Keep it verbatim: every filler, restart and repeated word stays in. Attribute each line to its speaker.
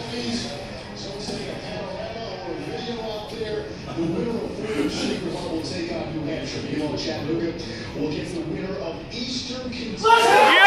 Speaker 1: please. Someone sending a panorama or a video out there. The winner of Fordham Sacred Heart will take on New Hampshire. Meanwhile, Chattanooga will get the winner of Eastern Kentucky.